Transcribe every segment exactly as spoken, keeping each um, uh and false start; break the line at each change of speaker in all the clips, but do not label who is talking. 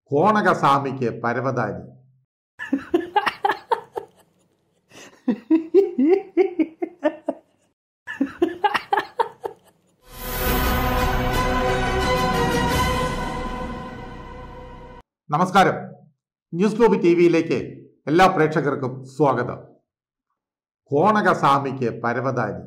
കോണകസ്വാമിക്ക് പരവതാനി. നമസ്കാരം, news globe T വിയിലേക്ക് എല്ലാ പ്രേക്ഷകർക്കും സ്വാഗതം. കോണകസ്വാമിക്ക് പരവതാനി,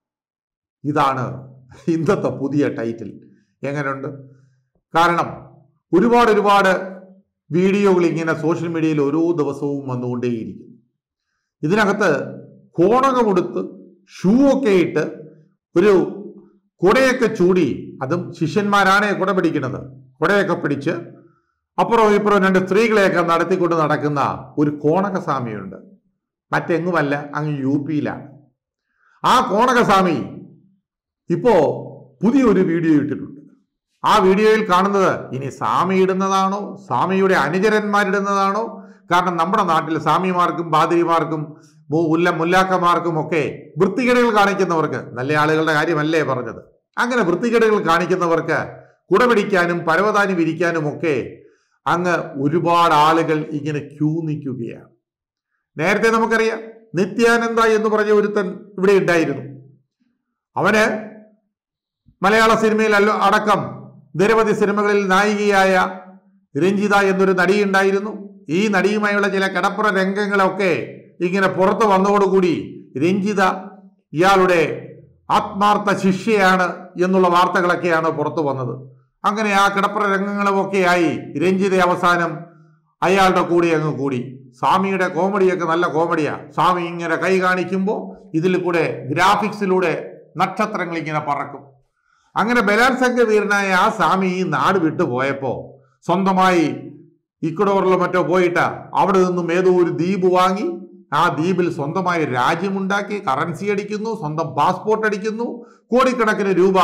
ഇതാണ് ഇന്നത്തെ പുതിയ ടൈറ്റിൽ. എങ്ങനെയുണ്ട്? കാരണം ഒരുപാട് ഒരുപാട് വീഡിയോകൾ ഇങ്ങനെ സോഷ്യൽ മീഡിയയിൽ ഓരോ ദിവസവും വന്നുകൊണ്ടേയിരിക്കുന്നു. ഇതിനകത്ത് കോണകമെടുത്ത് ഷൂ ഒക്കെ ഇട്ട് ഒരു കുടയൊക്കെ ചൂടി, അതും ശിഷ്യന്മാരാണ് കുട പിടിക്കുന്നത്, കുടയൊക്കെ പിടിച്ച് അപ്പുറവും ഇപ്പുറവും രണ്ട് സ്ത്രീകളെയൊക്കെ നടത്തിക്കൊണ്ട് നടക്കുന്ന ഒരു കോണകസ്വാമിയുണ്ട്. മറ്റെങ്ങുമല്ല, അങ്ങ് യു പിയിലാണ്. ആ കോണകസ്വാമി ഇപ്പോ പുതിയൊരു വീഡിയോ ഇട്ടിട്ടുണ്ട്. ആ വീഡിയോയിൽ കാണുന്നത് ഇനി സ്വാമി ഇടുന്നതാണോ, സ്വാമിയുടെ അനുചരന്മാരിടുന്നതാണോ? കാരണം നമ്മുടെ നാട്ടിൽ സ്വാമിമാർക്കും പാതിരിമാർക്കും മുല്ല മുല്ലാക്കന്മാർക്കും ഒക്കെ വൃത്തികേടുകൾ കാണിക്കുന്നവർക്ക്, നല്ല ആളുകളുടെ കാര്യമല്ലേ പറഞ്ഞത്, അങ്ങനെ വൃത്തികേടുകൾ കാണിക്കുന്നവർക്ക് കുടപിടിക്കാനും പരവതാനി വിരിക്കാനും ഒക്കെ അങ്ങ് ഒരുപാട് ആളുകൾ ഇങ്ങനെ ക്യൂ നിൽക്കുകയാണ്. നേരത്തെ നമുക്കറിയാം, നിത്യാനന്ദ എന്ന് പറഞ്ഞ ഒരുത്തൻ ഇവിടെ ഉണ്ടായിരുന്നു. അവന് മലയാള സിനിമയിൽ അല്ല അടക്കം നിരവധി സിനിമകളിൽ നായികയായ രഞ്ജിത എന്നൊരു നടിയുണ്ടായിരുന്നു. ഈ നടിയുമായുള്ള ചില കിടപ്പുറ രംഗങ്ങളൊക്കെ ഇങ്ങനെ പുറത്തു വന്നതോടുകൂടി രഞ്ജിത ഇയാളുടെ ആത്മാർത്ഥ ശിഷ്യയാണ് എന്നുള്ള വാർത്തകളൊക്കെയാണ് പുറത്തു വന്നത്. അങ്ങനെ ആ കിടപ്പുറ രംഗങ്ങളുമൊക്കെയായി രഞ്ജിത അവസാനം അയാളുടെ കൂടെ അങ്ങ് കൂടി. സ്വാമിയുടെ കോമഡിയൊക്കെ നല്ല കോമഡിയാ. സ്വാമി ഇങ്ങനെ കൈ കാണിക്കുമ്പോൾ ഇതിൽ കൂടെ ഗ്രാഫിക്സിലൂടെ നക്ഷത്രങ്ങൾ ഇങ്ങനെ പറക്കും. അങ്ങനെ ബലാത്സംഗ വീരനായ ആ സ്വാമി ഈ നാട് വിട്ടു പോയപ്പോ സ്വന്തമായി ഇക്വഡോറിലോ മറ്റോ പോയിട്ട് അവിടെ നിന്നും ഏതോ ഒരു ദ്വീപ് വാങ്ങി ആ ദ്വീപിൽ സ്വന്തമായി രാജ്യമുണ്ടാക്കി കറൻസി അടിക്കുന്നു, സ്വന്തം പാസ്പോർട്ട് അടിക്കുന്നു, കോടിക്കണക്കിന് രൂപ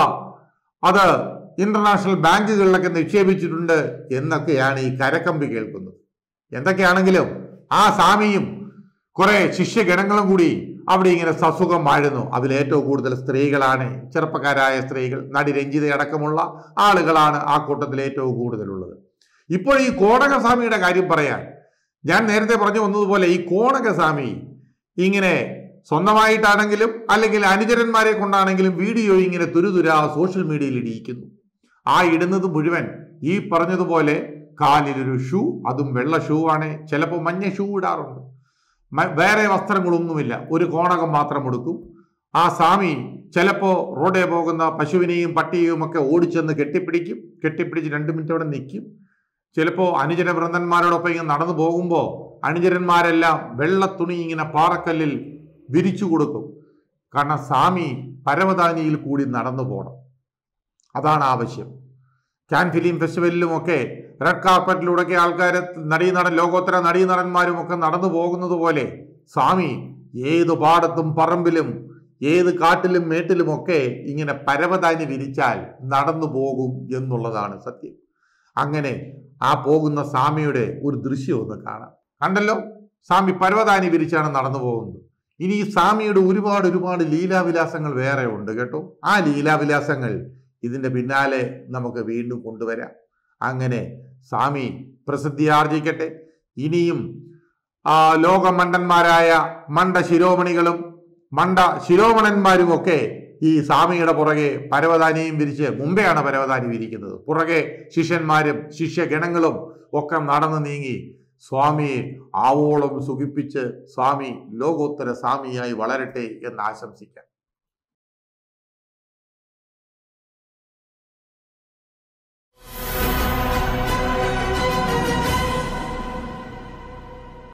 അത് ഇന്റർനാഷണൽ ബാങ്കുകളിലൊക്കെ നിക്ഷേപിച്ചിട്ടുണ്ട് എന്നൊക്കെയാണ് ഈ കരക്കമ്പി കേൾക്കുന്നത്. എന്തൊക്കെയാണെങ്കിലും ആ സ്വാമിയും കുറെ ശിഷ്യഗണങ്ങളും കൂടി അവിടെ ഇങ്ങനെ സസുഖം വാഴുന്നു. അതിൽ ഏറ്റവും കൂടുതൽ സ്ത്രീകളാണ്, ചെറുപ്പക്കാരായ സ്ത്രീകൾ, നടി രഞ്ജിത അടക്കമുള്ള ആളുകളാണ് ആ കൂട്ടത്തിൽ ഏറ്റവും കൂടുതലുള്ളത്. ഇപ്പോൾ ഈ കോണകസ്വാമിയുടെ കാര്യം പറയാൻ ഞാൻ നേരത്തെ പറഞ്ഞു വന്നതുപോലെ, ഈ കോണകസ്വാമി ഇങ്ങനെ സ്വന്തമായിട്ടാണെങ്കിലും അല്ലെങ്കിൽ അനുചരന്മാരെ കൊണ്ടാണെങ്കിലും വീഡിയോ ഇങ്ങനെ തുരുതുരാ സോഷ്യൽ മീഡിയയിൽ ഇടിയിക്കുന്നു. ആ ഇടുന്നത് മുഴുവൻ ഈ പറഞ്ഞതുപോലെ കാലിലൊരു ഷൂ, അതും വെള്ള ഷൂ ആണ്, ചിലപ്പോൾ മഞ്ഞ ഷൂ ഇടാറുണ്ട്, വേറെ വസ്ത്രങ്ങളൊന്നുമില്ല, ഒരു കോണകം മാത്രം എടുക്കും. ആ സ്വാമി ചിലപ്പോൾ റോഡേ പോകുന്ന പശുവിനെയും പട്ടിയെയും ഒക്കെ ഓടിച്ചെന്ന് കെട്ടിപ്പിടിക്കും. കെട്ടിപ്പിടിച്ച് രണ്ട് മിനിറ്റ് അവിടെ നിൽക്കും. ചിലപ്പോൾ അനുചര വൃന്ദന്മാരോടൊപ്പം ഇങ്ങനെ നടന്നു പോകുമ്പോൾ അനുചരന്മാരെല്ലാം വെള്ള തുണി ഇങ്ങനെ പാറക്കല്ലിൽ വിരിച്ചു കൊടുക്കും. കാരണം സ്വാമി പരവതാനിയിൽ കൂടി നടന്നു പോകണം, അതാണ് ആവശ്യം. കാൻ ഫിലിം ഫെസ്റ്റിവലിലും ഒക്കെ റെഡ് കാർപ്പറ്റിലൂടെയൊക്കെ ആൾക്കാർ നടീനടൻ ലോകോത്തര നടീനടന്മാരും ഒക്കെ നടന്നു പോകുന്നത് പോലെ സ്വാമി ഏത് പാടത്തും പറമ്പിലും ഏത് കാട്ടിലും മേട്ടിലും ഒക്കെ ഇങ്ങനെ പരവതാനി വിരിച്ചാൽ നടന്നു പോകും എന്നുള്ളതാണ് സത്യം. അങ്ങനെ ആ പോകുന്ന സ്വാമിയുടെ ഒരു ദൃശ്യം ഒന്ന് കാണാം. കണ്ടല്ലോ, സ്വാമി പരവതാനി വിരിച്ചാണ് നടന്നു പോകുന്നത്. ഇനി ഈ സ്വാമിയുടെ ഒരുപാട് ഒരുപാട് ലീലാവിലാസങ്ങൾ വേറെ ഉണ്ട് കേട്ടോ. ആ ലീലാവിലാസങ്ങൾ ഇതിന്റെ പിന്നാലെ നമുക്ക് വീണ്ടും കൊണ്ടുവരാം. അങ്ങനെ സ്വാമി പ്രസിദ്ധിയാർജിക്കട്ടെ. ഇനിയും ആ ലോകമണ്ടന്മാരായ മണ്ട ശിരോമണികളും മണ്ട ശിരോമണന്മാരും ഒക്കെ ഈ സ്വാമിയുടെ പുറകെ പരവതാനിയും വിരിച്ച്, മുമ്പെയാണ് പരവതാനി വിരിക്കുന്നത്, പുറകെ ശിഷ്യന്മാരും ശിഷ്യഗണങ്ങളും ഒക്കെ നടന്നു നീങ്ങി സ്വാമിയെ ആവോളം സുഖിപ്പിച്ച് സ്വാമി ലോകോത്തര സ്വാമിയായി വളരട്ടെ എന്ന് ആശംസിക്കാം.